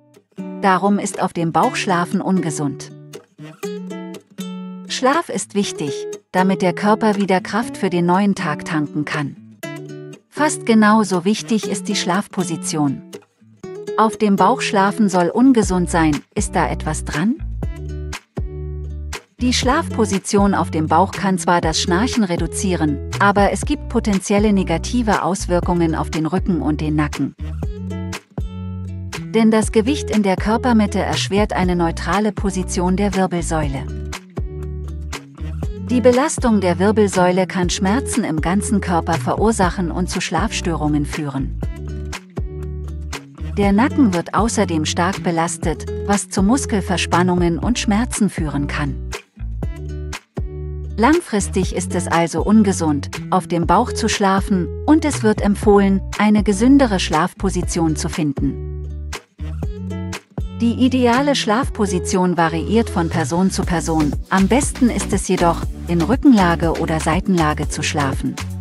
Darum ist auf dem Bauch Schlafen ungesund. Schlaf ist wichtig, damit der Körper wieder Kraft für den neuen Tag tanken kann. Fast genauso wichtig ist die Schlafposition. Auf dem Bauch schlafen soll ungesund sein, ist da etwas dran? Die Schlafposition auf dem Bauch kann zwar das Schnarchen reduzieren, aber es gibt potenzielle negative Auswirkungen auf den Rücken und den Nacken. Denn das Gewicht in der Körpermitte erschwert eine neutrale Position der Wirbelsäule. Die Belastung der Wirbelsäule kann Schmerzen im ganzen Körper verursachen und zu Schlafstörungen führen. Der Nacken wird außerdem stark belastet, was zu Muskelverspannungen und Schmerzen führen kann. Langfristig ist es also ungesund, auf dem Bauch zu schlafen, und es wird empfohlen, eine gesündere Schlafposition zu finden. Die ideale Schlafposition variiert von Person zu Person, am besten ist es jedoch, in Rückenlage oder Seitenlage zu schlafen.